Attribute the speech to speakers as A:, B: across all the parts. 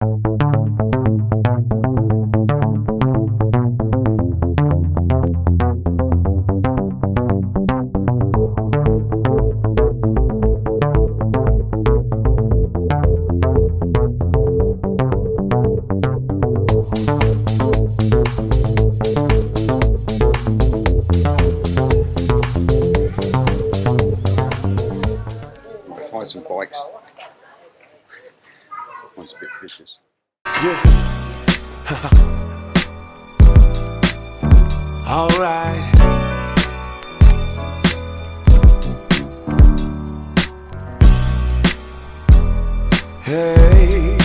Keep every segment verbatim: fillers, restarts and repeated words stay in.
A: Some bikes. One's a bit vicious.
B: Yeah. All right. Hey.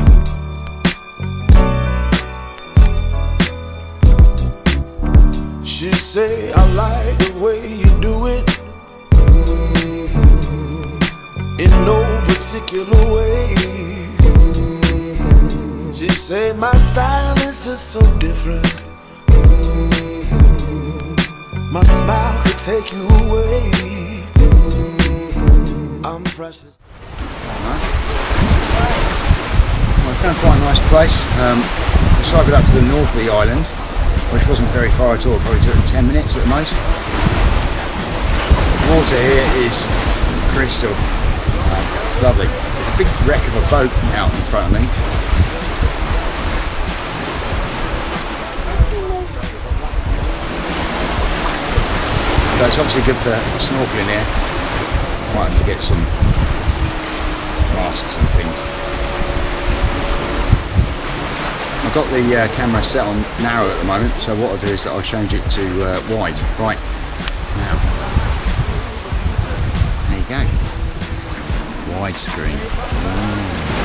B: She say I like the way you do it. In no particular way. She said my style is just so different. My smile could take you away. I'm fresh as...
A: Well, I found quite a nice place. Um, we cycled up to the north of the island, which wasn't very far at all, probably took ten minutes at the most. The water here is crystal. It's lovely. There's a big wreck of a boat out in front of me. So it's obviously good for snorkeling here. Might have to get some masks and things. I've got the uh, camera set on narrow at the moment, so what I'll do is that I'll change it to uh, wide. Right, now. There you go. Widescreen. Mm.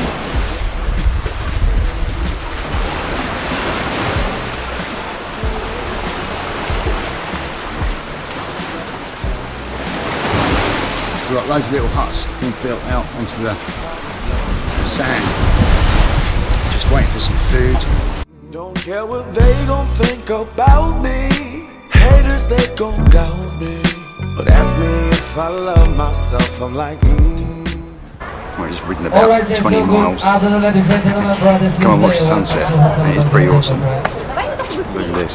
A: We've got loads of little huts being built out onto the, the sand. Just waiting for some food.
B: Don't care what they gon' think about me. Haters, they gon' doubt me. But ask me if I love myself, I'm like, mm.
A: Well, he's ridden about right, twenty so miles. Come and watch the sunset, and it's pretty awesome. Look at this.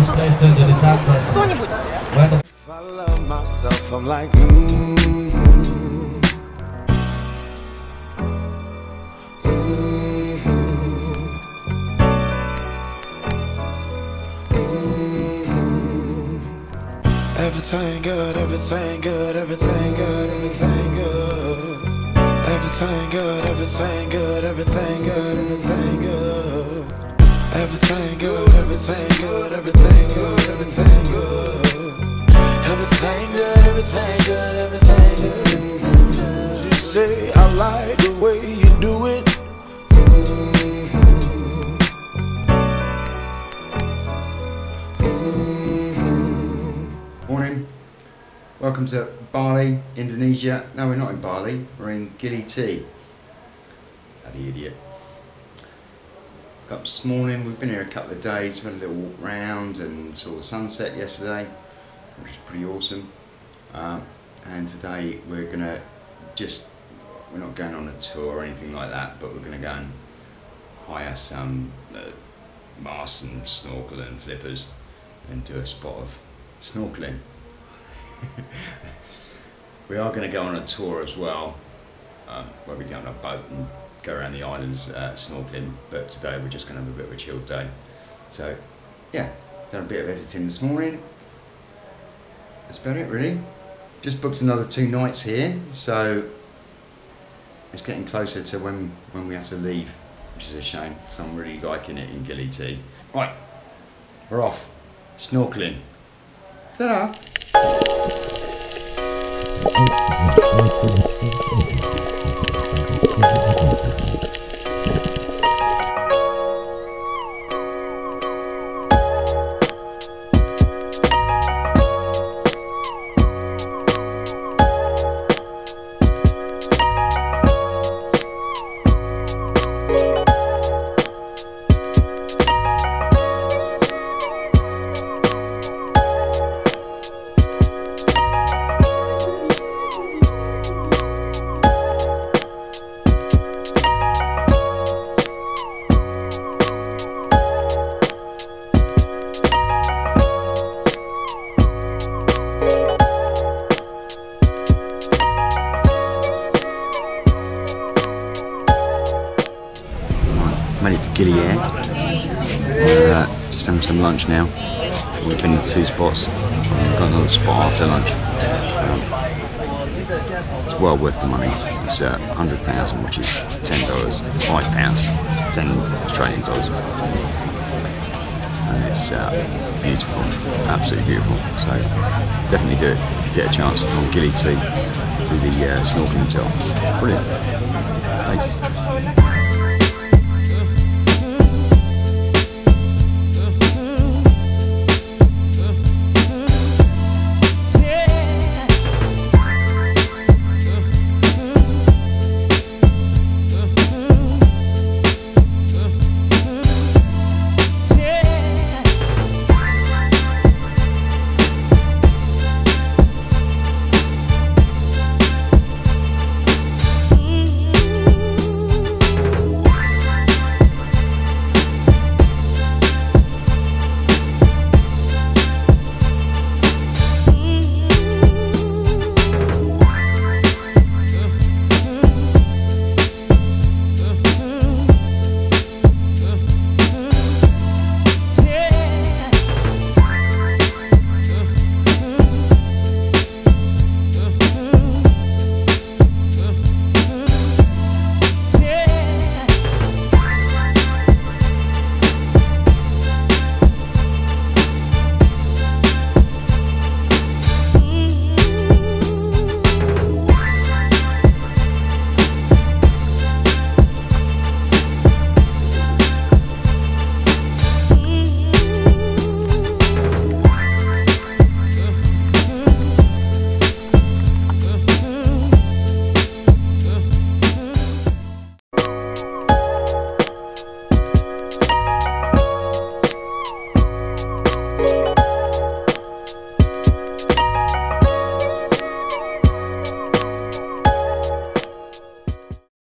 B: If I love myself, I'm like, mm. Everything good, everything good, everything good, everything good. Everything good, everything good, everything good, everything good. Everything good, everything good, everything good, everything good. Everything good, everything good, everything good. You say I like the way you do it.
A: Morning. Welcome to Bali, Indonesia. No, we're not in Bali. We're in Gili T. Bloody idiot. Got up this morning. We've been here a couple of days. We had a little walk round and saw the sunset yesterday, which is pretty awesome. Um, and today we're gonna just, we're not going on a tour or anything like that, but we're gonna go and hire some uh, masts and snorkel and flippers and do a spot of snorkeling. We are going to go on a tour as well, um, where we go on a boat and go around the islands uh, snorkeling, but today we're just going to have a bit of a chilled day. So yeah, done a bit of editing this morning. That's about it really. Just booked another two nights here, so it's getting closer to when, when we have to leave, which is a shame, because I'm really liking it in Gili T. Right, we're off, snorkeling. Ta-da! made it to Gili Air. Uh, just having some lunch now. We've been to two spots. We've got another spot after lunch. Um, it's well worth the money. It's uh, one hundred thousand, which is ten dollars, five pounds, ten Australian dollars. And it's uh, beautiful, absolutely beautiful. So definitely do it if you get a chance on Gili to do the uh, snorkeling tour. Brilliant place.